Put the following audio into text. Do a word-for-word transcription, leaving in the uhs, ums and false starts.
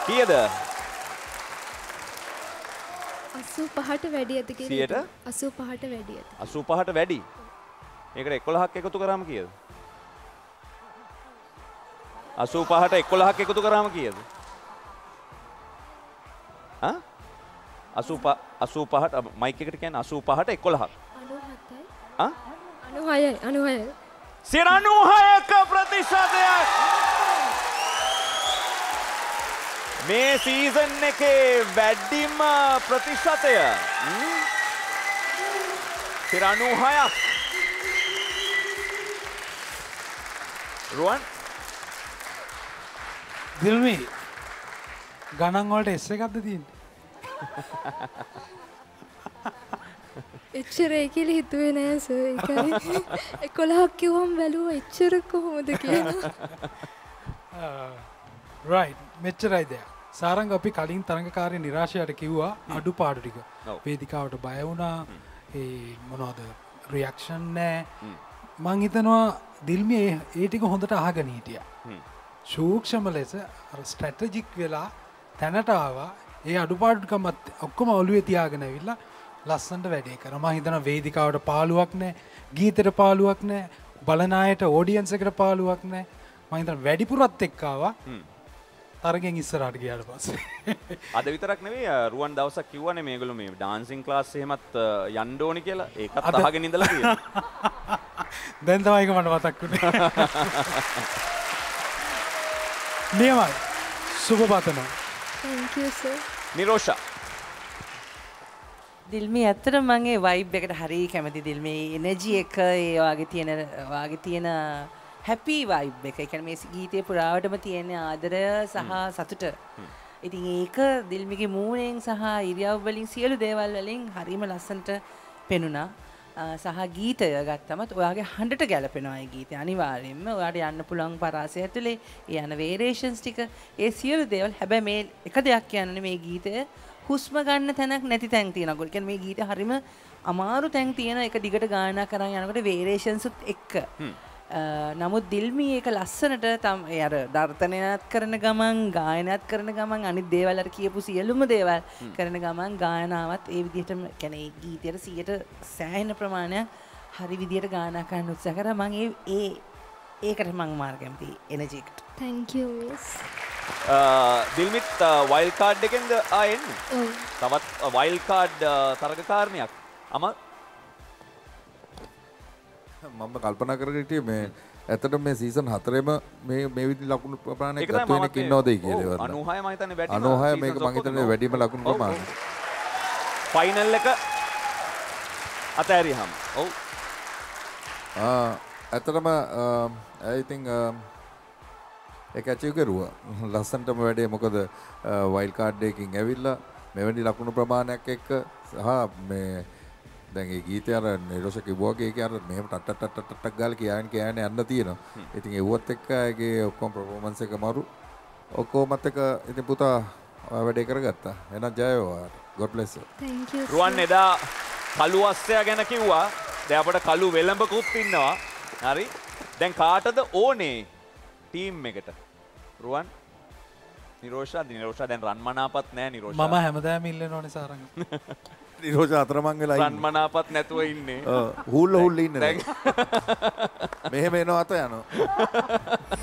කීයද? අසූ පහට වැඩි ඇති කියලා. සියයට? අසූ පහට වැඩි ඇති. අසූ පහට වැඩි. මේකට එකොළහක් එකතු කරාම කීයද? අසූ පහට එකොළහක් එකතු කරාම කීයද? ආ? අසූ පහ අසූ පහට මයික් එකට කියන්නේ අසූ පහට එකොළහක්. අනූහතයි. ආ? අනූහයයි අනූහයයි. සියයට අනූහයක ප්‍රතිශතයක්. මේ සීසන් එකේ වැඩිම ප්‍රතිශතය. සියයට අනූහයක්. රුවන් දිල්මි ගණන් වලට එස් එකක්ද තියෙන්නේ? එච්චර ඒ කියලා හිතුවේ නෑ සර්. ඒකයි එකොළහක් කිව්වම බැලුවා එච්චර කොහොමද කියලා. රයිට් මෙච්චරයි දෙයක්. සාරංග අපි කලින් තරඟකාරී නිරාශයට කිව්වා අඩුපාඩු ටික. වේදිකාවට බය වුණා. ඒ මොනවද රියැක්ෂන් නෑ. මං හිතනවා දිල්මි ඒ ටික හොඳට අහගෙන හිටියා. සූක්ෂම ලෙස අර ස්ට්‍රැටජික් වෙලා තැනට ආවා. ඒ අඩුපාඩුකමත් ඔක්කොම ඔළුවේ තියාගෙන ඇවිල්ලා ලස්සනට වැඩේ කරා. මම හිතනවා වේදිකාවට පාළුවක් නැහැ, ගීතෙට පාළුවක් නැහැ, බලන අයට ඔඩියන්ස් එකට පාළුවක් නැහැ. මම හිතනවා වැඩිපුරත් එක්ක ආවා. තරගෙන් ඉස්සරහට ගියාට පස්සේ. අද විතරක් නෙවෙයි රුවන් දවසක් කිව්වනේ මේගොල්ලෝ මේ ඩාන්සින් ක්ලාස් එහෙමත් යන්න ඕනි කියලා. ඒකත් අහගෙන ඉඳලා තියෙනවා. දැන් තමයි ඒක මට මතක් වුණේ. නියමයි. සුබ පතනවා. Thank you sir. නිරෝෂා. දිල්මි ඇත්තට මම ඒ වයිබ් එකට හරිය කැමති. දිල්මි එනර්ජි එක ඒ වාගේ තියෙන වාගේ තියෙන හැපි වයිබ් එක. ඒ කියන්නේ මේ ගීතේ පුරාවටම තියෙන ආදරය සහ සතුට. ඉතින් ඒක දිල්මිගේ මූණෙන් සහ ඉරියව් වලින් සියලු දේවල් වලින් හරියම ලස්සනට පෙනුණා. සහ ගීතය ගත්තමත් ඔයාගේ හඬට ගැලපෙනවා ඒ ගීතය අනිවාර්යෙන්ම. ඔයාට යන්න පුළුවන් පරාසය ඇතුලේ ඒ යන වේරියේෂන්ස් ටික ඒ සියලු දේවල්. හැබැයි මේ එක දෙයක් කියන්නේ මේ ගීතය හුස්ම ගන්න තැනක් නැති තැන් තියෙනවා. ඒ කියන්නේ මේ ගීතය හරිම අමාරු තැන් තියෙන එක දිගට ගායනා කරන් යනකොට වේරියේෂන්ස් උත් එක්ක. නමුත් දිල්මි ඒක ලස්සනට තම අර දර්ශනයත් කරන ගමන් ගායනයත් කරන ගමන් අනිත් දේවල් අර කියපු සියලුම දේවල් කරන ගමන් ගායනාවත් ඒ විදිහටම කියන්නේ ඒ ගීතයට සියයට සෑහෙන ප්‍රමාණයක් හරි විදිහට ගායනා කරන්න උත්සාහ කරා. මම ඒ ඒ ඒකට මම මාර්ග කැමති එනර්ජි එකට. Thank you miss. Dilmith wild card එකෙන්ද ආයෙන්නේ? ඔව්. තවත් වයිල්ඩ් කාඩ් තරගකාරණයක්. අම මම කල්පනා කරගෙන හිටියේ මේ ඇත්තටම මේ සීසන් හතරෙම මේ මේ විදිහ ලකුණු ප්‍රමාණයක් ගත වෙනක ඉන්නවද කියලා. අනූහය මම හිතන්නේ වැඩිම. අනූහය මේක මම හිතන්නේ වැඩිම ලකුණු ප්‍රමාණය. ෆයිනල් එක අතෑරියහම. ඔව්. ආ ඇත්තටම I think ඒක ඇචීව් කරුවා. ලස්සනටම වැඩේ මොකද වයිල්ඩ් කාඩ් එකකින් ඇවිල්ලා මෙවැනි ලකුණු ප්‍රමාණයක් එක්ක සහ මේ දැන් ඒ ගීතය අර නිරෝෂ කිව්වාගේ ඒක අර මෙහෙම ටට් ටට් ටට් ටට් ගාලා කියන්න කියන්න යන්න තියෙනවා. ඉතින් ඒවත් එක්ක ඒකේ ඔක්කොම පර්ෆෝමන්ස් එක මාරු. ඔක්කොමත් එක්ක ඉතින් පුතා වැඩේ කරගත්තා. එහෙනම් ජය වේවා. God bless you. Thank you. රුවන් එදා කළු අස්සය ගැන කිව්වා. දැන් අපිට කළු වෙලඹකුත් ඉන්නවා. හරි. දැන් කාටද ඕනේ ටීම් එකට? රුවන් නිරෝෂා නිරෝෂා දැන් රන්මනාපත් නෑ නිරෝෂා. මම හැමදාම ඉල්ලන ඕනේ සාරංග. නිරෝෂා අතරමං වෙලා ඉන්නේ. රන්මනාපත් නැතුව ඉන්නේ. ඔව් හුල්ල හුල්ල ඉන්නේ. මෙහෙම එනවා අත යනවා.